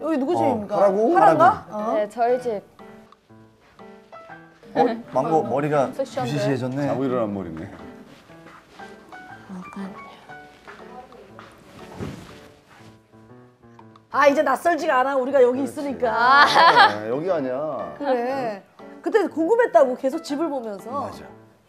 여기 누구 집입니까? 하라고? 하란가? 네, 저희 집. 망고 머리가 섹시한데? 부시시해졌네. 자고 일어난 머리네. 아 이제 낯설지가 않아. 우리가 여기 있으니까. 네, 여기 아니야. 그래. 그때 궁금했다고 계속 집을 보면서. 맞아.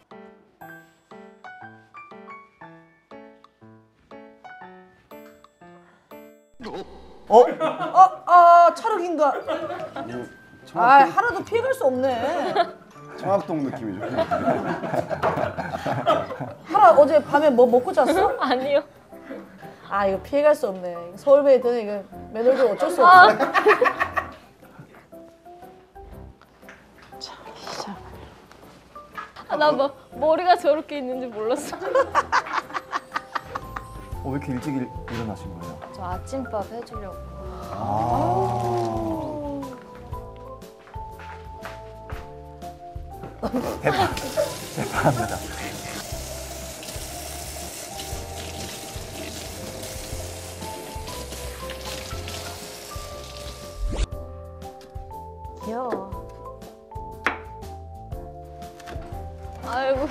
찰흙인가? 아 청학동, 하나도 피해갈 수 없네. 청학동 느낌이죠. 하나 어제 밤에 뭐 먹고 잤어? 아니요. 아 이거 피해갈 수 없네. 서울배에 드는 이거 매너도 어쩔 수 없어. 나 뭐, 머리가 저렇게 있는지 몰랐어. 왜 이렇게 일찍 일어나신 거예요? 저 아침밥 해주려고. 대단합니다. 귀여워. 아이고.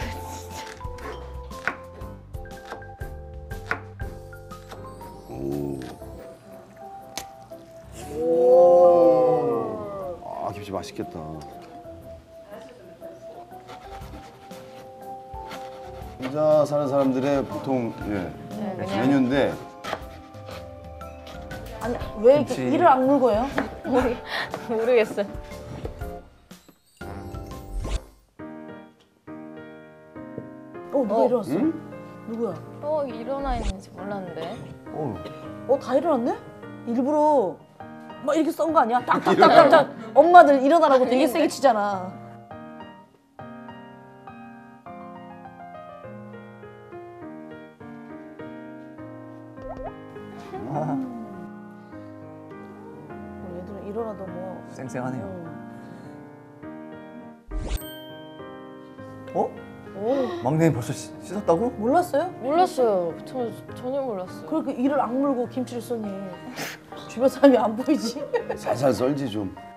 아, 김치 맛있겠다. 혼자 사는 사람들의 보통 그냥. 메뉴인데 아니 왜 이렇게 김치. 이를 악물고 해요? 모르겠어요. 누가 일어났어? 누구야? 일어나 있는지 몰랐는데. 다 일어났네? 일부러 막 이렇게 썬 거 아니야? 딱딱딱딱 엄마들 일어나라고 되게 세게 치잖아. 우리 애들은 일어나도 뭐 쌩쌩하네요. 오, 막내는 벌써 씻었다고? 몰랐어요? 몰랐어요. 저 전혀 몰랐어요. 그렇게 이를 악물고 김치를 써니 주변 사람이 안 보이지? 살살 썰지 좀.